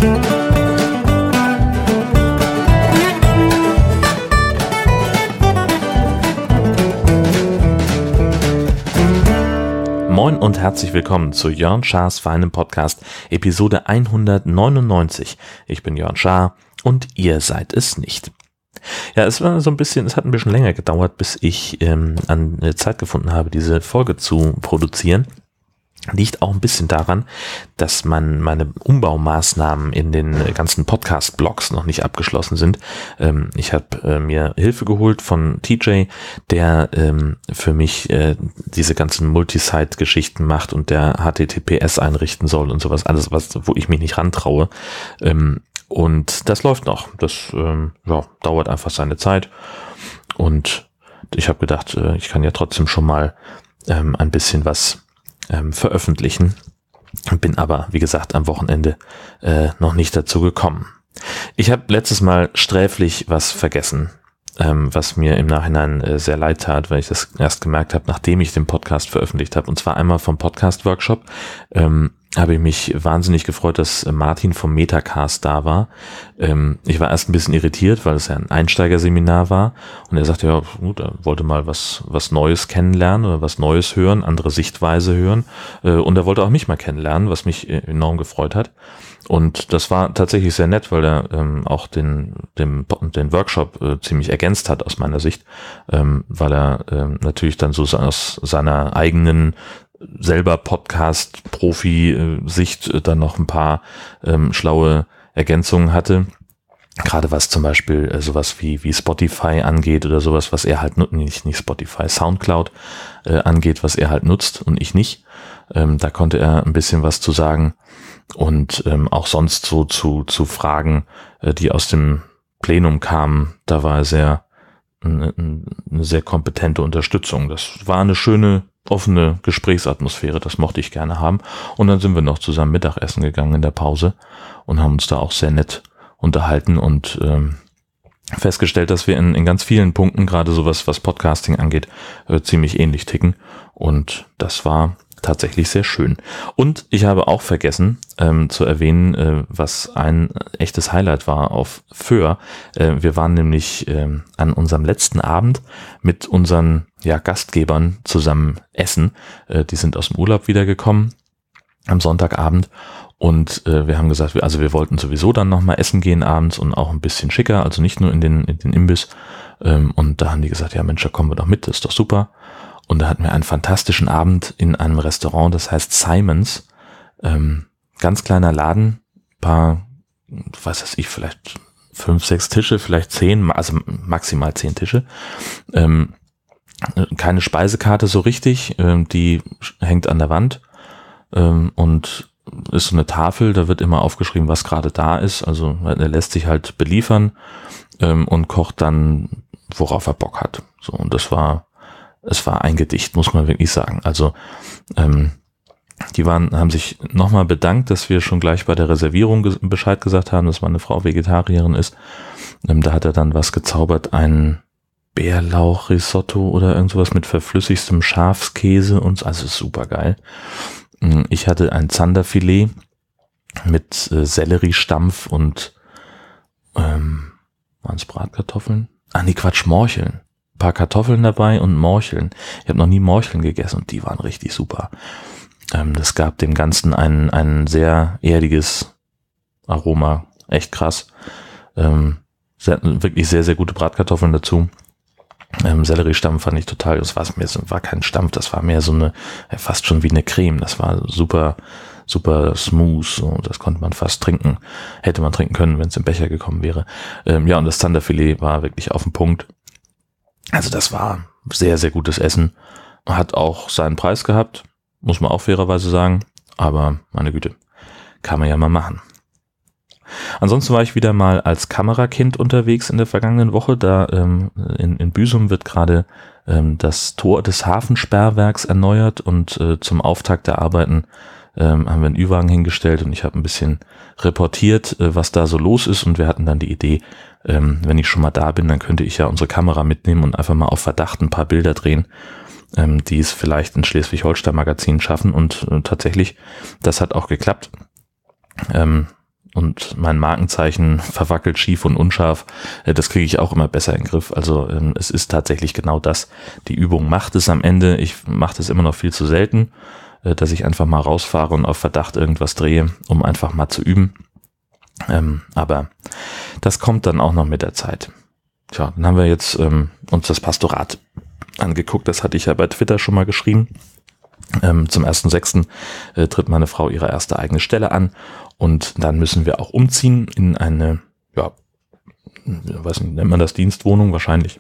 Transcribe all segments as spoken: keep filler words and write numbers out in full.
Moin und herzlich willkommen zu Jörn Schars feinem Podcast, Episode hundertneunundneunzig. Ich bin Jörn Schaar und ihr seid es nicht. Ja, es war so ein bisschen, es hat ein bisschen länger gedauert, bis ich ähm, an Zeit gefunden habe, diese Folge zu produzieren. Liegt auch ein bisschen daran, dass man meine Umbaumaßnahmen in den ganzen Podcast-Blogs noch nicht abgeschlossen sind. Ähm, ich habe äh, mir Hilfe geholt von T J, der ähm, für mich äh, diese ganzen Multisite-Geschichten macht und der H T T P S einrichten soll und sowas, alles, was, wo ich mich nicht rantraue. Ähm, und das läuft noch. Das ähm, ja, dauert einfach seine Zeit. Und ich habe gedacht, äh, ich kann ja trotzdem schon mal ähm, ein bisschen was Ähm, veröffentlichen, bin aber, wie gesagt, am Wochenende äh, noch nicht dazu gekommen. Ich habe letztes Mal sträflich was vergessen, ähm, was mir im Nachhinein äh, sehr leid tat, weil ich das erst gemerkt habe, nachdem ich den Podcast veröffentlicht habe, und zwar einmal vom Podcast-Workshop. Ähm, habe ich mich wahnsinnig gefreut, dass Martin vom Metacast da war. Ähm, ich war erst ein bisschen irritiert, weil es ja ein Einsteigerseminar war und er sagte, ja gut, er wollte mal was was Neues kennenlernen oder was Neues hören, andere Sichtweise hören äh, und er wollte auch mich mal kennenlernen, was mich enorm gefreut hat. Und das war tatsächlich sehr nett, weil er ähm, auch den, den, den Workshop äh, ziemlich ergänzt hat aus meiner Sicht, ähm, weil er ähm, natürlich dann so aus seiner eigenen selber Podcast-Profi-Sicht äh, dann noch ein paar ähm, schlaue Ergänzungen hatte. Gerade was zum Beispiel äh, sowas wie wie Spotify angeht oder sowas, was er halt nutzt, nicht, nicht Spotify, Soundcloud äh, angeht, was er halt nutzt und ich nicht. Ähm, da konnte er ein bisschen was zu sagen. Und ähm, auch sonst so zu zu Fragen, äh, die aus dem Plenum kamen, da war er sehr eine, eine sehr kompetente Unterstützung. Das war eine schöne, offene Gesprächsatmosphäre, das mochte ich gerne haben. Und dann sind wir noch zusammen Mittagessen gegangen in der Pause und haben uns da auch sehr nett unterhalten und ähm, festgestellt, dass wir in, in ganz vielen Punkten, gerade sowas, was Podcasting angeht, äh, ziemlich ähnlich ticken. Und das war tatsächlich sehr schön. Und ich habe auch vergessen ähm, zu erwähnen, äh, was ein echtes Highlight war auf Föhr. Äh, wir waren nämlich äh, an unserem letzten Abend mit unseren ja, Gastgebern zusammen essen. Äh, die sind aus dem Urlaub wiedergekommen am Sonntagabend und äh, wir haben gesagt, wir, also wir wollten sowieso dann nochmal essen gehen abends und auch ein bisschen schicker, also nicht nur in den, in den Imbiss. Ähm, und da haben die gesagt, ja Mensch, da kommen wir doch mit, das ist doch super. Und da hatten wir einen fantastischen Abend in einem Restaurant, das heißt Simons. Ähm, ganz kleiner Laden, paar, was weiß ich, vielleicht fünf, sechs Tische, vielleicht zehn, also maximal zehn Tische. Ähm, keine Speisekarte so richtig, ähm, die hängt an der Wand ähm, und ist so eine Tafel, da wird immer aufgeschrieben, was gerade da ist. Also er lässt sich halt beliefern ähm, und kocht dann, worauf er Bock hat. So, und das war Es war ein Gedicht, muss man wirklich sagen. Also ähm, die waren, haben sich nochmal bedankt, dass wir schon gleich bei der Reservierung ges- Bescheid gesagt haben, dass meine Frau Vegetarierin ist. Ähm, da hat er dann was gezaubert, ein Bärlauchrisotto oder irgendwas mit verflüssigstem Schafskäse und also super geil. Ich hatte ein Zanderfilet mit äh, Selleriestampf und ähm, waren es Bratkartoffeln? Ah nee, Quatsch, Morcheln. Paar Kartoffeln dabei und Morcheln. Ich habe noch nie Morcheln gegessen und die waren richtig super. Ähm, das gab dem Ganzen ein, ein sehr erdiges Aroma. Echt krass. Ähm, sehr, wirklich sehr, sehr gute Bratkartoffeln dazu. Ähm, Selleriestampf fand ich total, das war, mehr, war kein Stampf, das war mehr so eine, fast schon wie eine Creme. Das war super, super smooth. So, das konnte man fast trinken. Hätte man trinken können, wenn es im Becher gekommen wäre. Ähm, ja, und das Zanderfilet war wirklich auf den Punkt. Also das war sehr, sehr gutes Essen. Hat auch seinen Preis gehabt, muss man auch fairerweise sagen. Aber meine Güte, kann man ja mal machen. Ansonsten war ich wieder mal als Kamerakind unterwegs in der vergangenen Woche. Da ähm, in, in Büsum wird gerade ähm, das Tor des Hafensperrwerks erneuert und äh, zum Auftakt der Arbeiten ähm, haben wir einen Ü-Wagen hingestellt und ich habe ein bisschen reportiert, äh, was da so los ist und wir hatten dann die Idee, ähm, wenn ich schon mal da bin, dann könnte ich ja unsere Kamera mitnehmen und einfach mal auf Verdacht ein paar Bilder drehen, ähm, die es vielleicht in Schleswig-Holstein Magazin schaffen und äh, tatsächlich, das hat auch geklappt. Ähm, und mein Markenzeichen verwackelt, schief und unscharf, äh, das kriege ich auch immer besser in den Griff. Also ähm, es ist tatsächlich genau das. Die Übung macht es am Ende. Ich mache das immer noch viel zu selten, äh, dass ich einfach mal rausfahre und auf Verdacht irgendwas drehe, um einfach mal zu üben. Ähm, aber das kommt dann auch noch mit der Zeit. Tja, dann haben wir jetzt ähm, uns das Pastorat angeguckt. Das hatte ich ja bei Twitter schon mal geschrieben. Ähm, zum ersten sechsten äh, tritt meine Frau ihre erste eigene Stelle an und dann müssen wir auch umziehen in eine, ja, weiß nicht, nennt man das Dienstwohnung wahrscheinlich,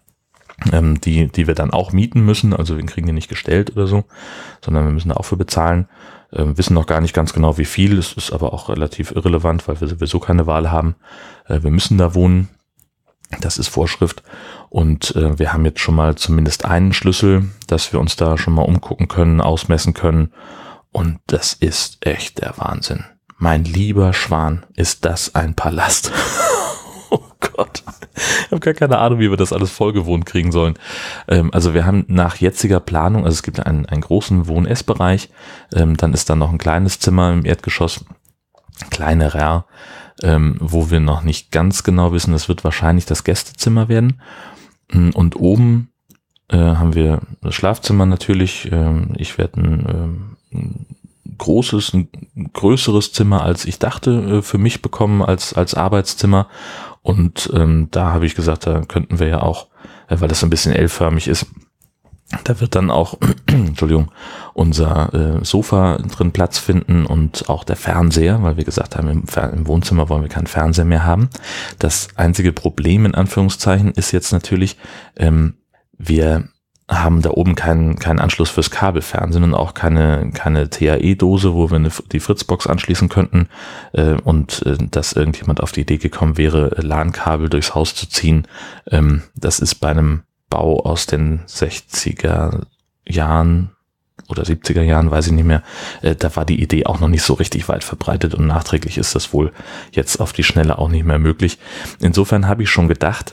ähm, die die wir dann auch mieten müssen. Also wir kriegen die nicht gestellt oder so, sondern wir müssen da auch für bezahlen. Ähm, wissen noch gar nicht ganz genau wie viel. Es ist aber auch relativ irrelevant, weil wir sowieso keine Wahl haben. Äh, wir müssen da wohnen. Das ist Vorschrift und äh, wir haben jetzt schon mal zumindest einen Schlüssel, dass wir uns da schon mal umgucken können, ausmessen können und das ist echt der Wahnsinn. Mein lieber Schwan, ist das ein Palast. Oh Gott, ich habe gar keine Ahnung, wie wir das alles vollgewohnt kriegen sollen. Ähm, also wir haben nach jetziger Planung, also es gibt einen, einen großen Wohn-Ess-Bereich, ähm, dann ist da noch ein kleines Zimmer im Erdgeschoss, kleinerer, Ähm, wo wir noch nicht ganz genau wissen, das wird wahrscheinlich das Gästezimmer werden. Und oben äh, haben wir das Schlafzimmer natürlich. Ähm, ich werde ein, ähm, ein großes, ein größeres Zimmer, als ich dachte, äh, für mich bekommen als als Arbeitszimmer. Und ähm, da habe ich gesagt, da könnten wir ja auch, äh, weil das so ein bisschen L-förmig ist, da wird dann auch, Entschuldigung, unser äh, Sofa drin Platz finden und auch der Fernseher, weil wir gesagt haben, im, im Wohnzimmer wollen wir keinen Fernseher mehr haben. Das einzige Problem in Anführungszeichen ist jetzt natürlich, ähm, wir haben da oben keinen keinen Anschluss fürs Kabelfernsehen und auch keine keine T A E-Dose, wo wir eine, die Fritzbox anschließen könnten äh, und äh, dass irgendjemand auf die Idee gekommen wäre, LAN-Kabel durchs Haus zu ziehen. Ähm, das ist bei einem Bau aus den sechziger Jahren oder siebziger Jahren, weiß ich nicht mehr, äh, da war die Idee auch noch nicht so richtig weit verbreitet und nachträglich ist das wohl jetzt auf die Schnelle auch nicht mehr möglich. Insofern habe ich schon gedacht,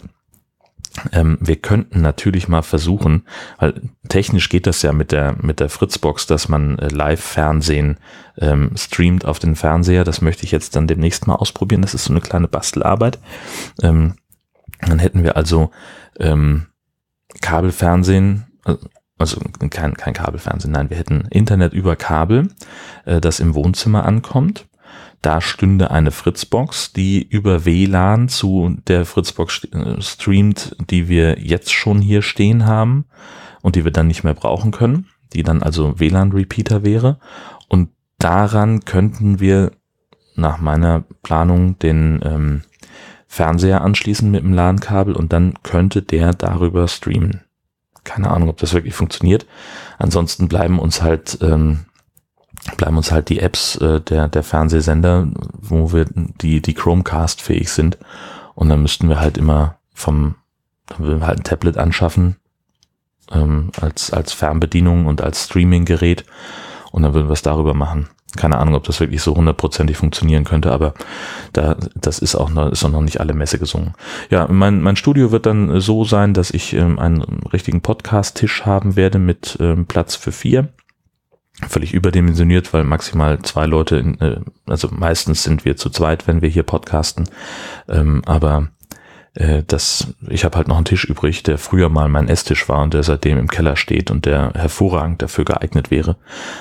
ähm, wir könnten natürlich mal versuchen, weil technisch geht das ja mit der mit der Fritzbox, dass man äh, Live-Fernsehen ähm, streamt auf den Fernseher. Das möchte ich jetzt dann demnächst mal ausprobieren. Das ist so eine kleine Bastelarbeit. Ähm, dann hätten wir also ähm, Kabelfernsehen, also kein, kein Kabelfernsehen, nein, wir hätten Internet über Kabel, äh, das im Wohnzimmer ankommt. Da stünde eine Fritzbox, die über W L A N zu der Fritzbox streamt, die wir jetzt schon hier stehen haben und die wir dann nicht mehr brauchen können, die dann also W L A N-Repeater wäre. Und daran könnten wir nach meiner Planung den ähm, Fernseher anschließen mit dem LAN-Kabel und dann könnte der darüber streamen. Keine Ahnung, ob das wirklich funktioniert. Ansonsten bleiben uns halt ähm, bleiben uns halt die Apps äh, der der Fernsehsender, wo wir die die Chromecast fähig sind und dann müssten wir halt immer vom dann würden wir halt ein Tablet anschaffen ähm, als als Fernbedienung und als Streaming-Gerät und dann würden wir es darüber machen. Keine Ahnung, ob das wirklich so hundertprozentig funktionieren könnte, aber da, das ist auch noch, ist auch noch nicht alle Messe gesungen. Ja, mein, mein Studio wird dann so sein, dass ich ähm, einen richtigen Podcast-Tisch haben werde mit ähm, Platz für vier. Völlig überdimensioniert, weil maximal zwei Leute, in, äh, also meistens sind wir zu zweit, wenn wir hier podcasten, ähm, aber Das, ich habe halt noch einen Tisch übrig, der früher mal mein Esstisch war und der seitdem im Keller steht und der hervorragend dafür geeignet wäre.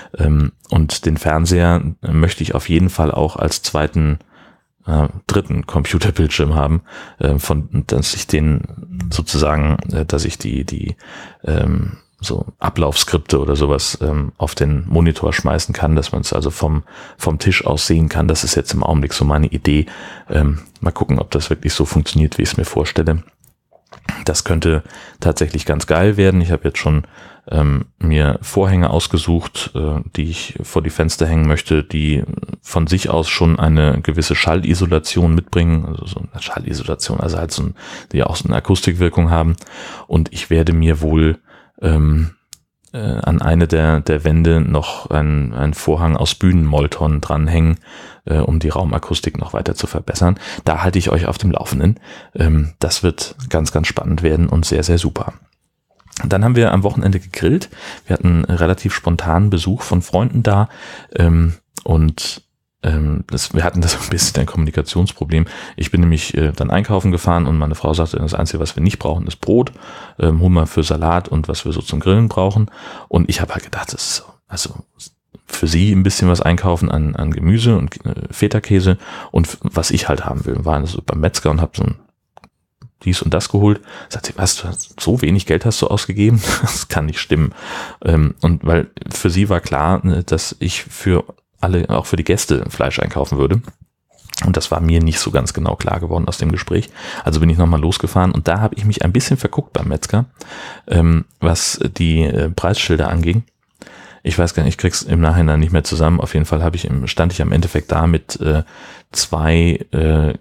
Und den Fernseher möchte ich auf jeden Fall auch als zweiten, äh, dritten Computerbildschirm haben, äh, von, dass ich den sozusagen, äh, dass ich die, die, ähm, so Ablaufskripte oder sowas ähm, auf den Monitor schmeißen kann, dass man es also vom vom Tisch aus sehen kann. Das ist jetzt im Augenblick so meine Idee. Ähm, mal gucken, ob das wirklich so funktioniert, wie ich es mir vorstelle. Das könnte tatsächlich ganz geil werden. Ich habe jetzt schon ähm, mir Vorhänge ausgesucht, äh, die ich vor die Fenster hängen möchte, die von sich aus schon eine gewisse Schallisolation mitbringen, also so eine Schallisolation, also halt so ein, die auch so eine Akustikwirkung haben. Und ich werde mir wohl Ähm, äh, an eine der der Wände noch ein, ein Vorhang aus Bühnenmolton dranhängen, äh, um die Raumakustik noch weiter zu verbessern. Da halte ich euch auf dem Laufenden. Ähm, das wird ganz, ganz spannend werden und sehr, sehr super. Dann haben wir am Wochenende gegrillt. Wir hatten relativ spontanen Besuch von Freunden da ähm, und ähm, das, wir hatten das ein bisschen ein Kommunikationsproblem. Ich bin nämlich äh, dann einkaufen gefahren und meine Frau sagte, das Einzige, was wir nicht brauchen, ist Brot, ähm, Hummer für Salat und was wir so zum Grillen brauchen. Und ich habe halt gedacht, das ist so, also für sie ein bisschen was einkaufen an, an Gemüse und äh, Feta-Käse und was ich halt haben will. War also beim Metzger und habe so ein dies und das geholt. Sagt sie, was, du hast so wenig Geld hast du ausgegeben? Das kann nicht stimmen. Ähm, und weil für sie war klar, dass ich für alle, auch für die Gäste Fleisch einkaufen würde. Und das war mir nicht so ganz genau klar geworden aus dem Gespräch. Also bin ich nochmal losgefahren und da habe ich mich ein bisschen verguckt beim Metzger, ähm, was die äh, Preisschilder anging. Ich weiß gar nicht, ich krieg's im Nachhinein nicht mehr zusammen. Auf jeden Fall habe ich im, stand ich am Endeffekt da mit äh, zwei äh,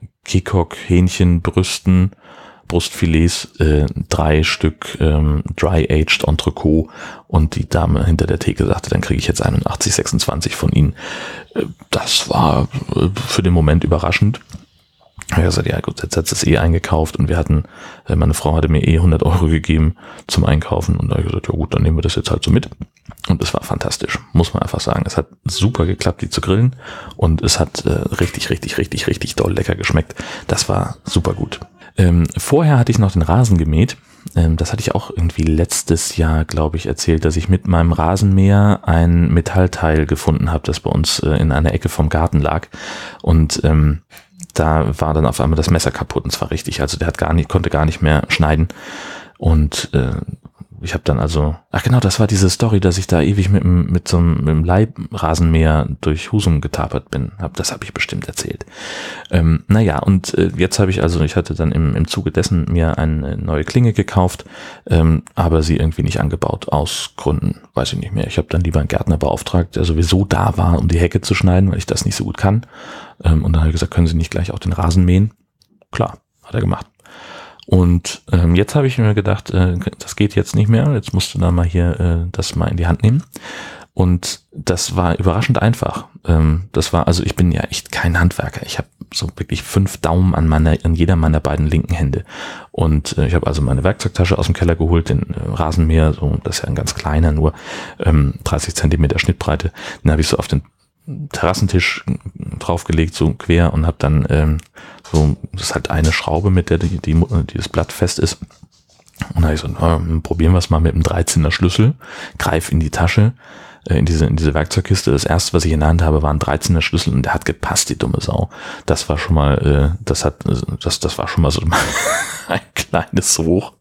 Kikok-Hähnchenbrüsten, Brustfilets, äh, drei Stück ähm, Dry-Aged Entrecot und die Dame hinter der Theke sagte, dann kriege ich jetzt einundachtzig sechsundzwanzig von Ihnen. Äh, das war äh, für den Moment überraschend. Ja, gesagt, ja gut, jetzt hat sie es eh eingekauft und wir hatten, äh, meine Frau hatte mir eh hundert Euro gegeben zum Einkaufen und da habe ich gesagt, ja gut, dann nehmen wir das jetzt halt so mit. Und es war fantastisch, muss man einfach sagen. Es hat super geklappt, die zu grillen und es hat äh, richtig, richtig, richtig, richtig doll lecker geschmeckt. Das war super gut. Ähm, vorher hatte ich noch den Rasen gemäht. Ähm, das hatte ich auch irgendwie letztes Jahr, glaube ich, erzählt, dass ich mit meinem Rasenmäher ein Metallteil gefunden habe, das bei uns äh, in einer Ecke vom Garten lag. Und ähm, da war dann auf einmal das Messer kaputt und zwar richtig. Also der hat gar nicht, konnte gar nicht mehr schneiden. Und äh, ich habe dann also, ach genau, das war diese Story, dass ich da ewig mit, mit so einem, mit einem Leibrasenmäher durch Husum getapert bin. Hab, das habe ich bestimmt erzählt. Ähm, naja, und äh, jetzt habe ich also, ich hatte dann im, im Zuge dessen mir eine neue Klinge gekauft, ähm, aber sie irgendwie nicht angebaut, aus Gründen, weiß ich nicht mehr. Ich habe dann lieber einen Gärtner beauftragt, der sowieso da war, um die Hecke zu schneiden, weil ich das nicht so gut kann. Ähm, und dann habe ich gesagt, können Sie nicht gleich auch den Rasen mähen? Klar, hat er gemacht. Und ähm, jetzt habe ich mir gedacht, äh, das geht jetzt nicht mehr, jetzt musst du da mal hier äh, das mal in die Hand nehmen. Und das war überraschend einfach. Ähm, das war, also ich bin ja echt kein Handwerker. Ich habe so wirklich fünf Daumen an meiner, an jeder meiner beiden linken Hände. Und äh, ich habe also meine Werkzeugtasche aus dem Keller geholt, den äh, Rasenmäher, so, das ist ja ein ganz kleiner, nur ähm, dreißig Zentimeter Schnittbreite. Den habe ich so auf den Terrassentisch draufgelegt, so quer und habe dann ähm, so, das ist halt eine Schraube, mit der die, die, die das Blatt fest ist. Und dann habe ich so, na, probieren wir es mal mit einem dreizehner Schlüssel, greif in die Tasche, äh, in diese in diese Werkzeugkiste. Das erste, was ich in der Hand habe, war ein dreizehner Schlüssel und der hat gepasst, die dumme Sau. Das war schon mal, äh, das hat, das das war schon mal so ein kleines Hoch.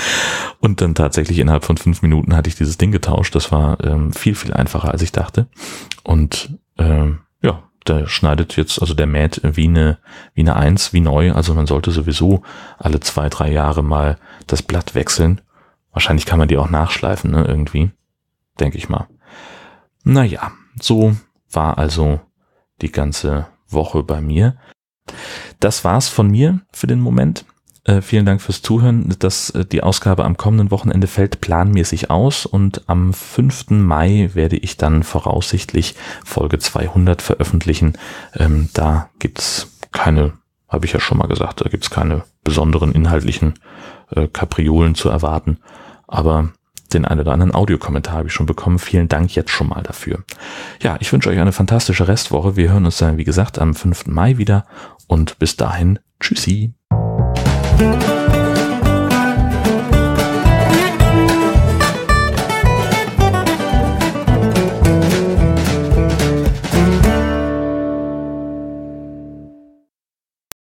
Und dann tatsächlich innerhalb von fünf Minuten hatte ich dieses Ding getauscht. Das war ähm, viel, viel einfacher, als ich dachte. Und ähm, ja, der schneidet jetzt, also der mäht wie eine, wie eine Eins, wie neu. Also man sollte sowieso alle zwei, drei Jahre mal das Blatt wechseln. Wahrscheinlich kann man die auch nachschleifen, ne, irgendwie. Denke ich mal. Naja, so war also die ganze Woche bei mir. Das war's von mir für den Moment. Äh, vielen Dank fürs Zuhören. Das, äh, die Ausgabe am kommenden Wochenende fällt planmäßig aus und am fünften Mai werde ich dann voraussichtlich Folge zweihundert veröffentlichen. Ähm, da gibt's keine, habe ich ja schon mal gesagt, da gibt's keine besonderen inhaltlichen äh, Kapriolen zu erwarten. Aber den einen oder anderen Audiokommentar habe ich schon bekommen. Vielen Dank jetzt schon mal dafür. Ja, ich wünsche euch eine fantastische Restwoche. Wir hören uns dann, wie gesagt, am fünften Mai wieder und bis dahin, tschüssi. Thank you.